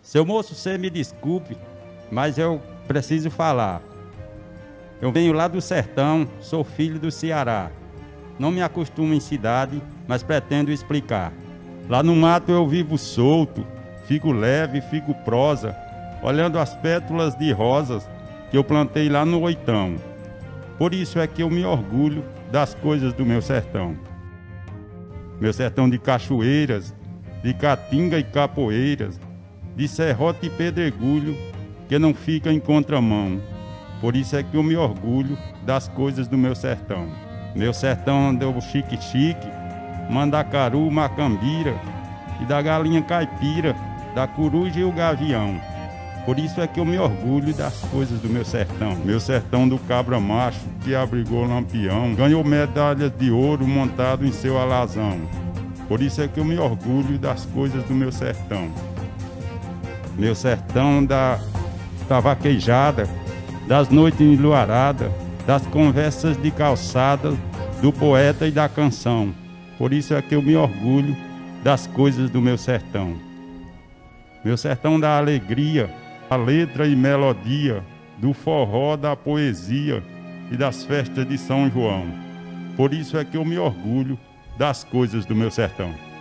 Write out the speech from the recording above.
Seu moço, você me desculpe, mas eu preciso falar. Eu venho lá do sertão, sou filho do Ceará. Não me acostumo em cidade, mas pretendo explicar. Lá no mato eu vivo solto, fico leve, fico prosa, olhando as pétalas de rosas que eu plantei lá no oitão. Por isso é que eu me orgulho das coisas do meu sertão. Meu sertão de cachoeiras, de caatinga e capoeiras, de serrote e pedregulho, que não fica em contramão. Por isso é que eu me orgulho das coisas do meu sertão. Meu sertão andou chique-chique, mandacaru, macambira, e da galinha caipira, da coruja e o gavião. Por isso é que eu me orgulho das coisas do meu sertão. Meu sertão do cabra macho, que abrigou Lampião, ganhou medalhas de ouro montado em seu alazão. Por isso é que eu me orgulho das coisas do meu sertão. Meu sertão da vaquejada, das noites enluaradas, das conversas de calçada, do poeta e da canção. Por isso é que eu me orgulho das coisas do meu sertão. Meu sertão da alegria, a letra e melodia, do forró, da poesia e das festas de São João. Por isso é que eu me orgulho das coisas do meu sertão.